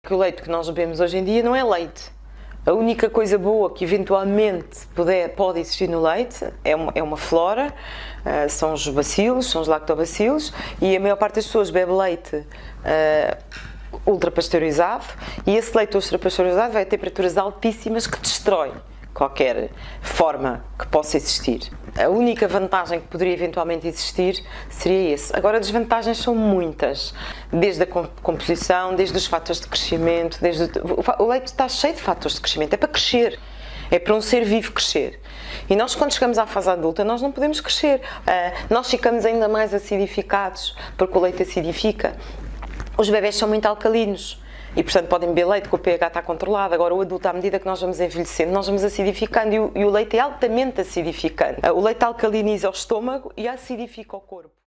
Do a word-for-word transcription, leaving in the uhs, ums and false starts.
que o leite que nós bebemos hoje em dia não é leite. A única coisa boa que eventualmente puder, pode existir no leite é uma, é uma flora, uh, são os bacilos, são os lactobacilos, e a maior parte das pessoas bebe leite uh, ultrapasteurizado, e esse leite ultrapasteurizado vai a temperaturas altíssimas que destrói qualquer forma que possa existir. A única vantagem que poderia eventualmente existir seria esse. Agora, desvantagens são muitas, desde a composição, desde os fatores de crescimento, desde o... o leite está cheio de fatores de crescimento, é para crescer, é para um ser vivo crescer. E nós, quando chegamos à fase adulta, nós não podemos crescer, uh, nós ficamos ainda mais acidificados, porque o leite acidifica. Os bebés são muito alcalinos e, portanto, podem beber leite, que o pH está controlado. Agora, o adulto, à medida que nós vamos envelhecendo, nós vamos acidificando, e o, e o leite é altamente acidificante. O leite alcaliniza o estômago e acidifica o corpo.